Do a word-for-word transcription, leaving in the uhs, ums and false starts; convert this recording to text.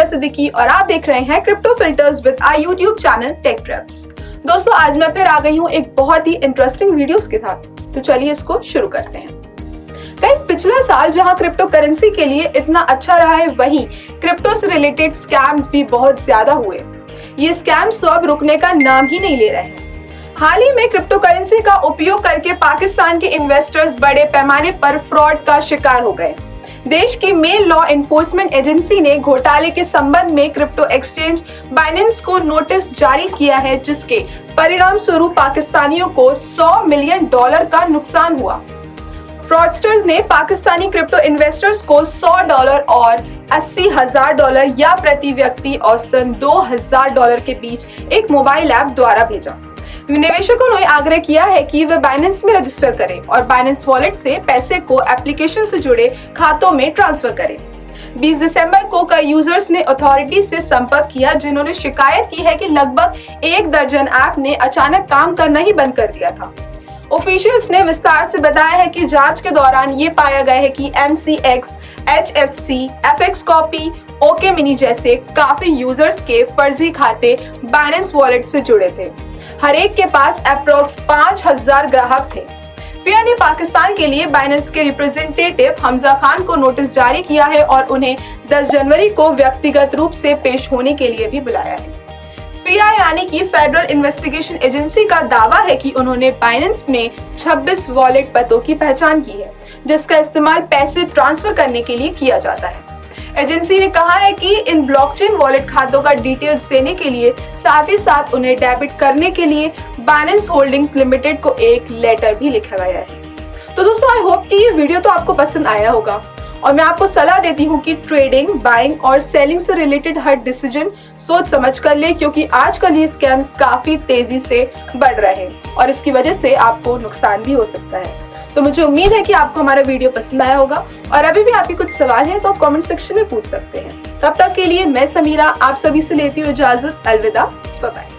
समीरा सिद्दीकी और आप देख रहे हैं crypto filters with our YouTube channel tech traps. दोस्तों, आज मैं फिर आ गई हूँ एक बहुत ही इंटरेस्टिंग वीडियोस के साथ, तो चलिए इसको शुरू करते हैं। गाइस, पिछला साल जहां क्रिप्टो करेंसी के लिए इतना अच्छा रहा है, वहीं क्रिप्टो से रिलेटेड स्कैम्स भी बहुत ज्यादा हुए। ये स्कैम्स तो अब रुकने का नाम ही नहीं ले रहे हैं। हाल ही में क्रिप्टो करेंसी का उपयोग करके पाकिस्तान के इन्वेस्टर्स बड़े पैमाने पर फ्रॉड का शिकार हो गए। देश की मेन लॉ एनफोर्समेंट एजेंसी ने घोटाले के संबंध में क्रिप्टो एक्सचेंज बाइनेंस को नोटिस जारी किया है, जिसके परिणाम स्वरूप पाकिस्तानियों को सौ मिलियन डॉलर का नुकसान हुआ। फ्रॉडस्टर्स ने पाकिस्तानी क्रिप्टो इन्वेस्टर्स को सौ डॉलर और अस्सी हजार डॉलर या प्रति व्यक्ति औसतन दो हजार डॉलर के बीच एक मोबाइल ऐप द्वारा भेजा। निवेशकों ने आग्रह किया है कि वे बाइनेंस में रजिस्टर करें और बाइनेंस वॉलेट से पैसे को एप्लीकेशन से जुड़े खातों में ट्रांसफर करें। बीस दिसंबर को कई यूजर्स ने अथॉरिटी से संपर्क किया, जिन्होंने शिकायत की है कि लगभग एक दर्जन ऐप ने अचानक काम करना ही बंद कर दिया था। ऑफिशियल्स ने विस्तार से बताया है कि जांच के दौरान ये पाया गया है कि M C X, H F C, F X copy, okay mini जैसे काफी यूजर्स के फर्जी खाते बाइनेंस वॉलेट से जुड़े थे। हर एक के पास अप्रोक्स पाँच हजार ग्राहक थे। फिया ने पाकिस्तान के लिए बाइनेंस के रिप्रेजेंटेटिव हमजा खान को नोटिस जारी किया है और उन्हें दस जनवरी को व्यक्तिगत रूप से पेश होने के लिए भी बुलाया है। फिया यानी कि फेडरल इन्वेस्टिगेशन एजेंसी का दावा है कि उन्होंने बाइनेंस में छब्बीस वॉलेट पतों की पहचान की है, जिसका इस्तेमाल पैसे ट्रांसफर करने के लिए किया जाता है। एजेंसी ने कहा है कि इन ब्लॉकचेन वॉलेट खातों का डिटेल्स देने के लिए साथ ही साथ उन्हें डेबिट करने के लिए बाइनेंस होल्डिंग्स लिमिटेड को एक लेटर भी लिखा गया है। तो दोस्तों, आई होप कि ये वीडियो तो आपको पसंद आया होगा और मैं आपको सलाह देती हूँ कि ट्रेडिंग, बाइंग और सेलिंग से रिलेटेड हर डिसीजन सोच समझ कर ले, क्योंकि आजकल ये स्कैम्स काफी तेजी से बढ़ रहे हैं और इसकी वजह से आपको नुकसान भी हो सकता है। तो मुझे उम्मीद है कि आपको हमारा वीडियो पसंद आया होगा और अभी भी आपके कुछ सवाल हैं तो आप कमेंट सेक्शन में पूछ सकते हैं। तब तक के लिए मैं समीरा आप सभी से लेती हूँ इजाजत। अलविदा, बाय बाय।